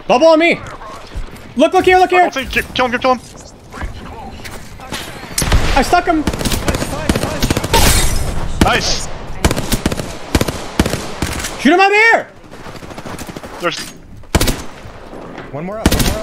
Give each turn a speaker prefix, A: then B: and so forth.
A: Bubble on me. Look here, look here.
B: Kill him, kill him.
A: I stuck him.
B: Nice.
A: Shoot him out there.
B: There's
C: One more up.